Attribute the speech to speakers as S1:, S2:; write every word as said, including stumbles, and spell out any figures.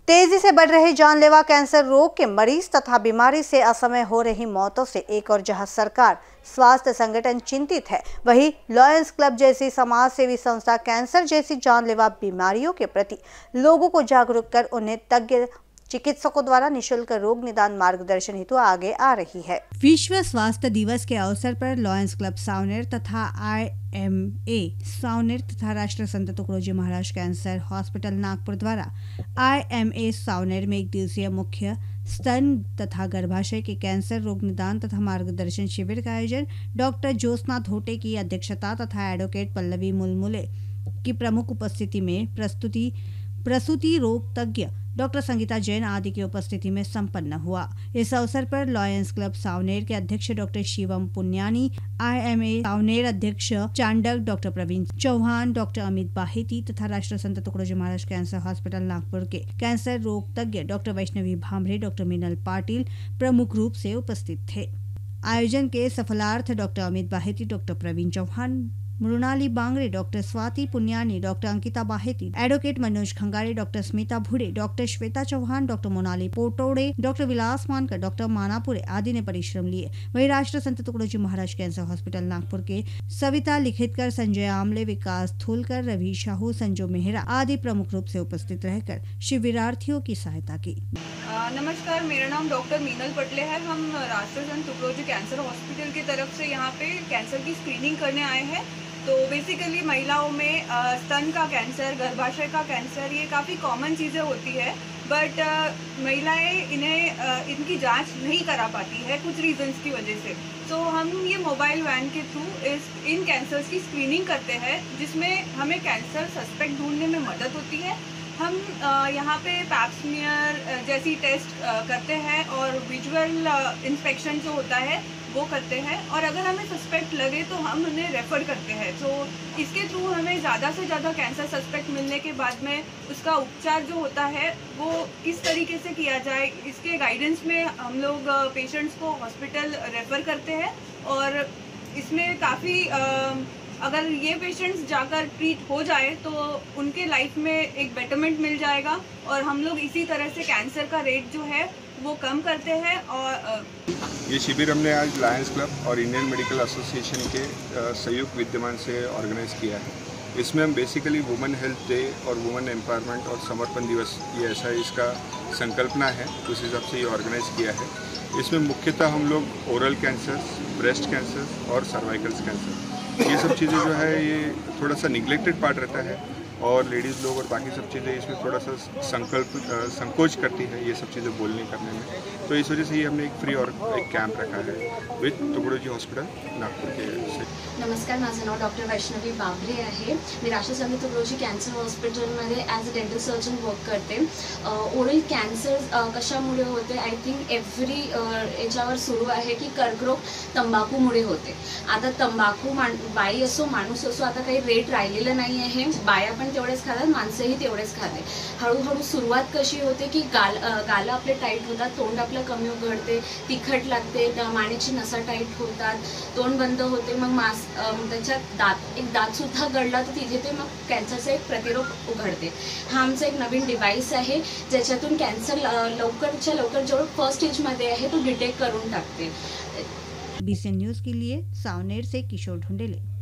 S1: तेजी से बढ़ रहे जानलेवा कैंसर रोग के मरीज तथा बीमारी से असमय हो रही मौतों से एक और जहां सरकार, स्वास्थ्य संगठन चिंतित है, वहीं लॉयंस क्लब जैसी समाज सेवी संस्था कैंसर जैसी जानलेवा बीमारियों के प्रति लोगों को जागरूक कर उन्हें तज्ञ चिकित्सकों द्वारा निशुल्क रोग निदान मार्गदर्शन हेतु आगे आ रही है। विश्व स्वास्थ्य दिवस के अवसर पर लॉयंस क्लब सावनेर तथा आई एम ए सावनेर तथा राष्ट्र संत तुकडोजी महाराज कैंसर हॉस्पिटल नागपुर द्वारा आई एम ए सावनेर में एक दिवसीय मुख्य स्तन तथा गर्भाशय के कैंसर रोग निदान तथा मार्गदर्शन शिविर का आयोजन डॉक्टर ज्योत्सना धोटे की अध्यक्षता तथा एडवोकेट पल्लवी मुलमुले की प्रमुख उपस्थिति में प्रस्तुति प्रसूति रोग तज्ञ डॉक्टर संगीता जैन आदि की उपस्थिति में संपन्न हुआ। इस अवसर पर लॉयंस क्लब सावनेर के अध्यक्ष doctor Shivam Punyani, I M A Saoner अध्यक्ष चांडक डॉक्टर प्रवीण चौहान, डॉक्टर अमित बाहेती तथा राष्ट्र संत तुकडोजी महाराज कैंसर हॉस्पिटल नागपुर के कैंसर रोग तज्ञ डॉक्टर वैष्णवी भामरे, डॉक्टर मीनल पाटिल प्रमुख रूप से उपस्थित थे। आयोजन के सफलार्थ doctor Amit Bahety, doctor Pravin Chauhan, Mrunali Bangre, doctor Swati Punyani, doctor Ankita Bahety, advocate Manoj Khangare, doctor Smita Bhude, doctor Shweta Chauhan, doctor Monali पोटोड़े, doctor विलास मानकर, डॉक्टर मानापुरे आदि ने परिश्रम लिए। वहीं राष्ट्र संत तुकडोजी महाराज कैंसर हॉस्पिटल नागपुर के सविता लिखितकर, संजय आमले, विकास थूलकर, रवि शाहू, संजू मेहरा आदि प्रमुख रूप से उपस्थित रहकर शिविरार्थियों की सहायता की।
S2: नमस्कार, मेरा नाम डॉक्टर मीनल पटले है। हम राष्ट्र संत तुकडोजी कैंसर हॉस्पिटल की तरफ से यहाँ पे कैंसर की स्क्रीनिंग करने आए हैं। तो बेसिकली महिलाओं में स्तन का कैंसर, गर्भाशय का कैंसर, ये काफ़ी कॉमन चीज़ें होती है, बट महिलाएं इन्हें इनकी जांच नहीं करा पाती है कुछ रीजंस की वजह से। तो हम ये मोबाइल वैन के थ्रू इस इन कैंसर्स की स्क्रीनिंग करते हैं, जिसमें हमें कैंसर सस्पेक्ट ढूंढने में मदद होती है। हम यहाँ पे पैप स्मीयर जैसी टेस्ट करते हैं और विजुअल इंस्पेक्शन जो होता है वो करते हैं, और अगर हमें सस्पेक्ट लगे तो हम उन्हें रेफ़र करते हैं। तो इसके थ्रू हमें ज़्यादा से ज़्यादा कैंसर सस्पेक्ट मिलने के बाद में उसका उपचार जो होता है वो किस तरीके से किया जाए, इसके गाइडेंस में हम लोग पेशेंट्स को हॉस्पिटल रेफ़र करते हैं। और इसमें काफ़ी अगर ये पेशेंट्स जाकर ट्रीट हो जाए तो उनके लाइफ में एक बेटरमेंट मिल जाएगा, और हम लोग इसी तरह से कैंसर का रेट जो है वो कम करते हैं। और
S3: ये शिविर हमने आज लायंस क्लब और इंडियन मेडिकल एसोसिएशन के संयुक्त विद्यमान से ऑर्गेनाइज किया है। इसमें हम बेसिकली वुमेन हेल्थ डे और वुमेन एम्पावरमेंट और समर्पण दिवस, ये ऐसा इसका संकल्पना है, उस हिसाब से ये ऑर्गेनाइज किया है। इसमें मुख्यतः हम लोग ओरल कैंसर, ब्रेस्ट कैंसर और सर्वाइकल कैंसर, ये सब चीज़ें जो है ये थोड़ा सा निगलेक्टेड पार्ट रहता है, और लेडीज़ लोग और बाकी सब चीज़ें इसमें थोड़ा सा संकल्प संकोच करती है ये सब चीज़ें बोलने करने में। तो इस वजह से ये हमने एक फ्री और एक कैंप रखा है विथ तुकडोजी हॉस्पिटल नागपूर के से।
S4: नमस्कार, माझं नाव डॉक्टर वैष्णवी बाबरे आहे। मी राष्ट्र संत तुकडोजी कॅन्सर हॉस्पिटलमध्ये as a dental surgeon work करते। ओरल कॅन्सर कशामुळे होते, आय थिंक एव्हरी याच्यावर सुरू आहे की कर्करोग तंबाखूमुळे होते। आता तंबाखू मान बाई असो माणूस असो, आता काही रेट राहिलेलं नाही आहे। बाया पण तेवढेच खातात, माणसंही तेवढेच खाते। हळूहळू सुरुवात कशी होते की गाल गालं आपले टाईट होतात, तोंड आपलं कमी उघडते, तिखट लागते, मानेची नसा टाईट होतात, तोंड बंद होते, मग मास त्याच्यात दात एक दातसुद्धा गळला तर तिथे ते मग कॅन्सरचा एक प्रतिरोध उघडते। हा आमचा एक नवीन डिव्हाइस आहे ज्याच्यातून कॅन्सर लवकरच्या लवकर जेवढं फर्स्ट स्टेजमध्ये आहे तो डिटेक्ट करून टाकते।
S1: बीसीएन न्यूज़ के लिए सावनेर से किशोर ढूंढेले।